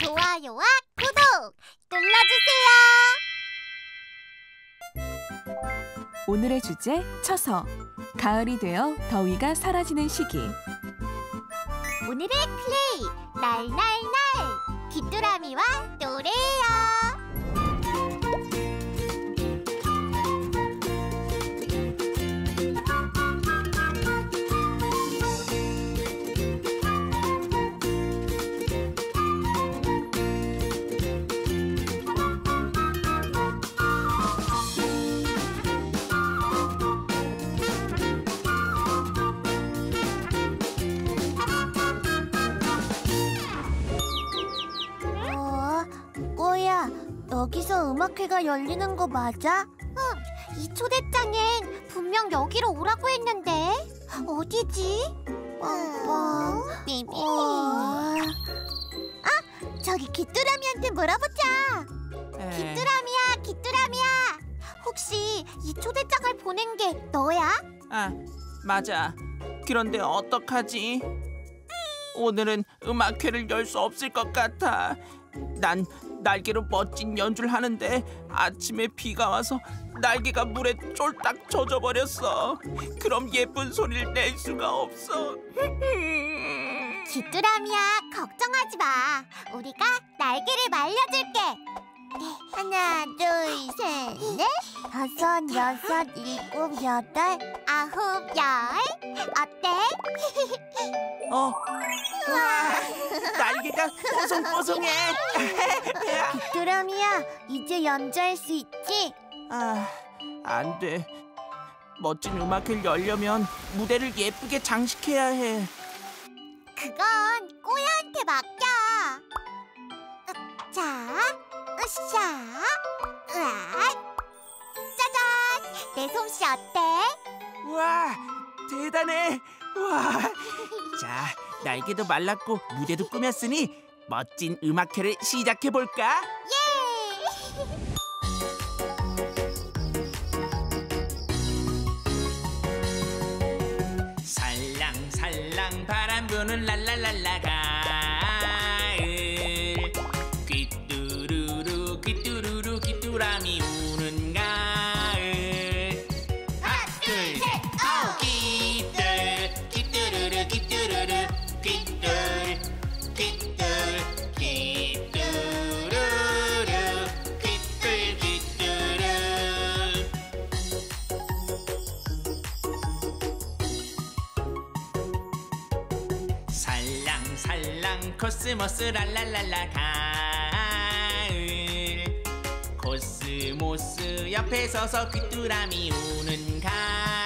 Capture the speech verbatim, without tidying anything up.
좋아요와 구독 눌러주세요. 오늘의 주제 처서. 가을이 되어 더위가 사라지는 시기. 오늘의 플레이 날날날 귀뚜라미와 노래예요. 여기서 음악회가 열리는 거 맞아? 응, 이 초대장엔 분명 여기로 오라고 했는데 어디지? 뻥뻥 비밀. 어... 아, 저기 귀뚜라미한테 물어보자. 에... 귀뚜라미야, 귀뚜라미야. 혹시 이 초대장을 보낸 게 너야? 아, 맞아. 그런데 어떡하지? 오늘은 음악회를 열 수 없을 것 같아. 난 날개로 멋진 연주를 하는데 아침에 비가 와서 날개가 물에 쫄딱 젖어버렸어. 그럼 예쁜 소리를 낼 수가 없어. 귀뚜라미야, 걱정하지 마. 우리가 날개를 말려줄게. 하나, 둘, 셋, 넷, 다섯, 여섯, 일곱, 여덟, 아홉, 열. 어때? 어, 와, 날개가 뽀송뽀송해. 귀뚜라미야, 이제 연주할 수 있지? 아, 안 돼. 멋진 음악회를 열려면 무대를 예쁘게 장식해야 해. 그건 꼬야한테 맡겨. 자, 으쌰, 으악. 짜잔, 내 솜씨 어때? 우와, 대단해. 우와. 자, 날개도 말랐고 무대도 꾸몄으니 멋진 음악회를 시작해볼까? 예! 살랑살랑 바람 부는 랄랄랄라 가을. 귀뚜루루 귀뚜루루 귀뚜라미 우는 가을. 하나 둘 셋 오! 귀뚜 귀뚜루루 귀뚜루루 귀뚜 귀뚜 귀뚜루루 귀뚜 귀뚜루. 살랑살랑 코스모스 랄랄랄라 가을. 코스모스 옆에 서서 귀뚜라미 우는 가을.